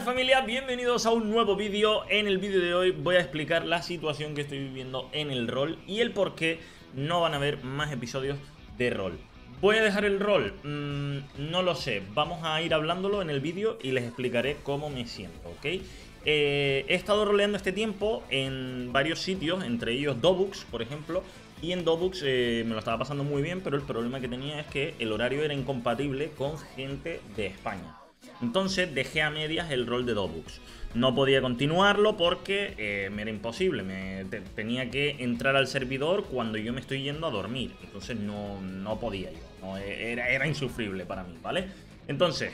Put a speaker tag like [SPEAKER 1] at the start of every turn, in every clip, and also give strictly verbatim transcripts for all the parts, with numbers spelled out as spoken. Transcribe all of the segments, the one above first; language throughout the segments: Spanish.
[SPEAKER 1] buenas familia, bienvenidos a un nuevo vídeo. En el vídeo de hoy voy a explicar la situación que estoy viviendo en el rol y el por qué no van a haber más episodios de rol. ¿Voy a dejar el rol? Mm, no lo sé, vamos a ir hablándolo en el vídeo y les explicaré cómo me siento, ¿ok? Eh, he estado roleando este tiempo en varios sitios, entre ellos Dobux, por ejemplo. Y en Dobux eh, me lo estaba pasando muy bien, pero el problema que tenía es que el horario era incompatible con gente de España. Entonces dejé a medias el rol de Dobux. No podía continuarlo porque eh, me era imposible. Me te, tenía que entrar al servidor cuando yo me estoy yendo a dormir. Entonces no, no podía yo. No, era, era insufrible para mí, ¿vale? Entonces,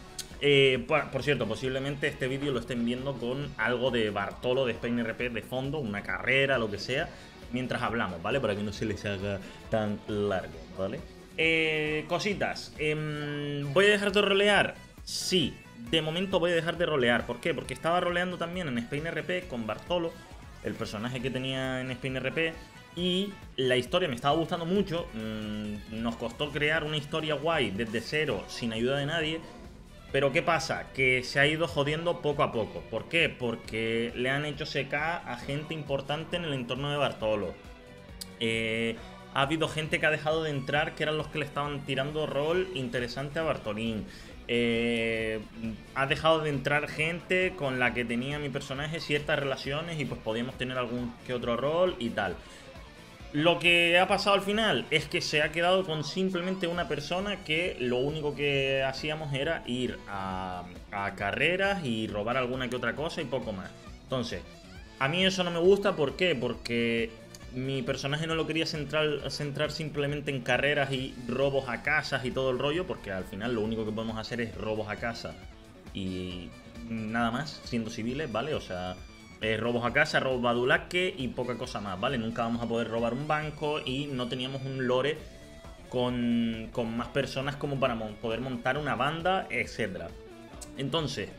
[SPEAKER 1] eh, por, por cierto, posiblemente este vídeo lo estén viendo con algo de Bartolo de Spain R P de fondo, una carrera, lo que sea, mientras hablamos, ¿vale? Para que no se les haga tan largo, ¿vale? Eh, cositas. Eh, ¿Voy a dejar de rolear? Sí, de momento voy a dejar de rolear. ¿Por qué? Porque estaba roleando también en Spain R P con Bartolo, el personaje que tenía en Spain R P, y la historia me estaba gustando mucho. Mm, nos costó crear una historia guay desde cero, sin ayuda de nadie. Pero ¿qué pasa? Que se ha ido jodiendo poco a poco. ¿Por qué? Porque le han hecho C K a gente importante en el entorno de Bartolo. Eh... Ha habido gente que ha dejado de entrar, que eran los que le estaban tirando rol interesante a Bartolín. Eh, ha dejado de entrar gente con la que tenía mi personaje ciertas relaciones y pues podíamos tener algún que otro rol y tal. Lo que ha pasado al final es que se ha quedado con simplemente una persona que lo único que hacíamos era ir a, a carreras y robar alguna que otra cosa y poco más. Entonces, a mí eso no me gusta. ¿Por qué? Porque mi personaje no lo quería centrar, centrar simplemente en carreras y robos a casas y todo el rollo, porque al final lo único que podemos hacer es robos a casa y nada más, siendo civiles, ¿vale? O sea, eh, robos a casa, robos a Badulaque y poca cosa más, ¿vale? Nunca vamos a poder robar un banco y no teníamos un lore con, con más personas como para mon poder montar una banda, etcétera. Entonces,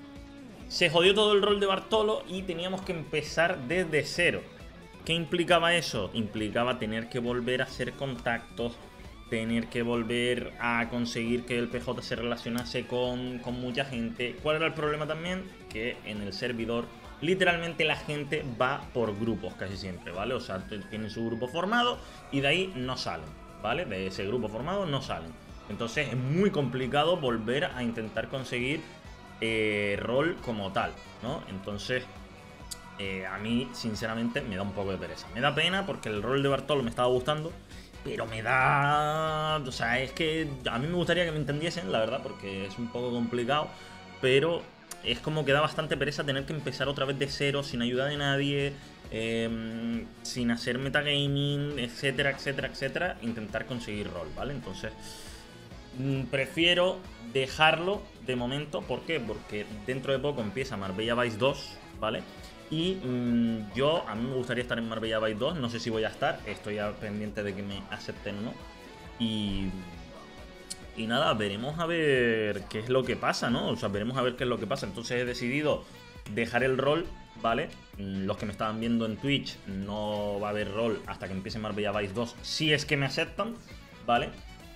[SPEAKER 1] se jodió todo el rol de Bartolo y teníamos que empezar desde cero. ¿Qué implicaba eso? Implicaba tener que volver a hacer contactos, tener que volver a conseguir que el P J se relacionase con, con mucha gente. ¿Cuál era el problema también? Que en el servidor literalmente la gente va por grupos casi siempre, ¿vale? O sea, tienen su grupo formado y de ahí no salen, ¿vale? De ese grupo formado no salen. Entonces es muy complicado volver a intentar conseguir eh, rol como tal, ¿no? Entonces Eh, a mí, sinceramente, me da un poco de pereza. Me da pena porque el rol de Bartolo me estaba gustando, pero me da... O sea, es que a mí me gustaría que me entendiesen, la verdad, porque es un poco complicado, pero es como que da bastante pereza tener que empezar otra vez de cero, sin ayuda de nadie, eh, sin hacer metagaming, etcétera, etcétera, etcétera, intentar conseguir rol, ¿vale? Entonces, mmm, prefiero dejarlo de momento. ¿Por qué? Porque dentro de poco empieza Marbella Vice dos, ¿vale? Y mmm, yo, a mí me gustaría estar en Marbella Vice dos, no sé si voy a estar, estoy pendiente de que me acepten o no. Y, y nada, veremos a ver qué es lo que pasa, ¿no? O sea, veremos a ver qué es lo que pasa. Entonces he decidido dejar el rol, ¿vale? Los que me estaban viendo en Twitch, no va a haber rol hasta que empiece Marbella Vice dos, si es que me aceptan, ¿vale?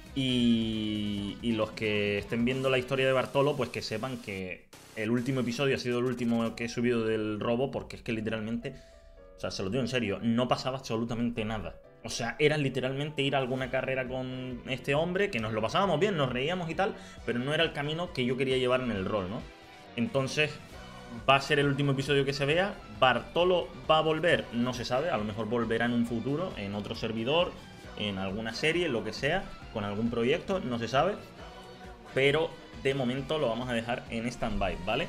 [SPEAKER 1] Y, y los que estén viendo la historia de Bartolo, pues que sepan que el último episodio ha sido el último que he subido del robo, porque es que literalmente, o sea, se lo digo en serio, no pasaba absolutamente nada. O sea, era literalmente ir a alguna carrera con este hombre, que nos lo pasábamos bien, nos reíamos y tal, pero no era el camino que yo quería llevar en el rol, ¿no? Entonces, va a ser el último episodio que se vea. Bartolo va a volver, no se sabe, a lo mejor volverá en un futuro, en otro servidor, en alguna serie, lo que sea, con algún proyecto, no se sabe. Pero de momento lo vamos a dejar en stand-by, ¿vale?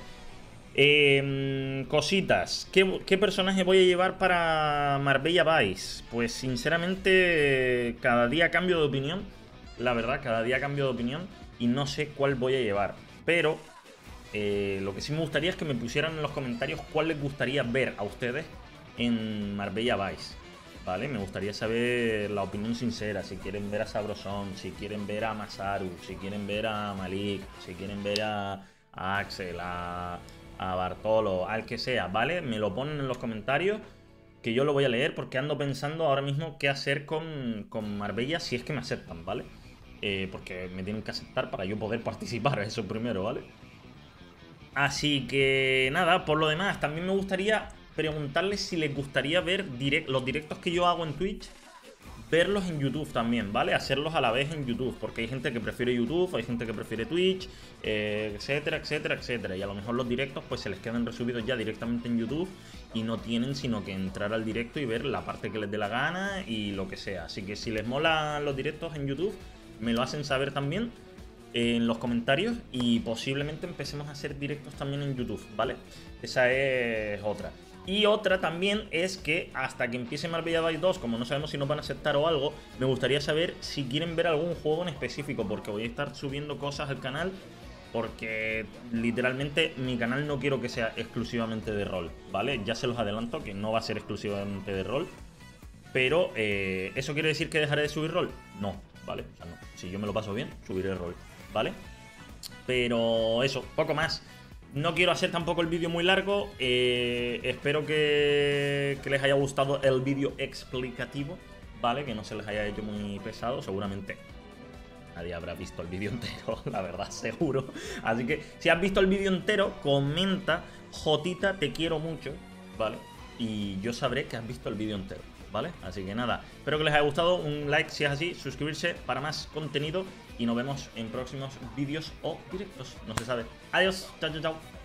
[SPEAKER 1] Eh, cositas. ¿Qué, ¿Qué personaje voy a llevar para Marbella Vice? Pues sinceramente cada día cambio de opinión. La verdad, cada día cambio de opinión y no sé cuál voy a llevar. Pero eh, lo que sí me gustaría es que me pusieran en los comentarios cuál les gustaría ver a ustedes en Marbella Vice, ¿vale? Me gustaría saber la opinión sincera. Si quieren ver a Sabrosón, si quieren ver a Masaru, si quieren ver a Malik, si quieren ver a, a Axel, a, a Bartolo, al que sea, ¿vale? Me lo ponen en los comentarios, que yo lo voy a leer, porque ando pensando ahora mismo qué hacer con, con Marbella si es que me aceptan, ¿vale? Eh, porque me tienen que aceptar para yo poder participar, eso primero, ¿vale? Así que nada, por lo demás, también me gustaría preguntarles si les gustaría ver direct los directos que yo hago en Twitch, verlos en YouTube también, ¿vale? Hacerlos a la vez en YouTube, porque hay gente que prefiere YouTube, hay gente que prefiere Twitch, eh, etcétera, etcétera, etcétera. Y a lo mejor los directos pues se les quedan resubidos ya directamente en YouTube y no tienen sino que entrar al directo y ver la parte que les dé la gana y lo que sea. Así que si les mola los directos en YouTube, me lo hacen saber también en los comentarios y posiblemente empecemos a hacer directos también en YouTube, ¿vale? Esa es otra. Y otra también es que hasta que empiece Marvel Rivals dos, como no sabemos si nos van a aceptar o algo, me gustaría saber si quieren ver algún juego en específico, porque voy a estar subiendo cosas al canal, porque literalmente mi canal no quiero que sea exclusivamente de rol, ¿vale? Ya se los adelanto que no va a ser exclusivamente de rol, pero eh, ¿eso quiere decir que dejaré de subir rol? No, ¿vale? O sea, no. Si yo me lo paso bien, subiré rol, ¿vale? Pero eso, poco más. No quiero hacer tampoco el vídeo muy largo, eh, espero que, que les haya gustado el vídeo explicativo, ¿vale? Que no se les haya hecho muy pesado, seguramente nadie habrá visto el vídeo entero, la verdad, seguro. Así que si has visto el vídeo entero, comenta, Jotita, te quiero mucho, ¿vale? Y yo sabré que has visto el vídeo entero, ¿vale? Así que nada, espero que les haya gustado, un like si es así, suscribirse para más contenido y nos vemos en próximos vídeos o directos, no se sabe. Adiós, chao, chao, chao.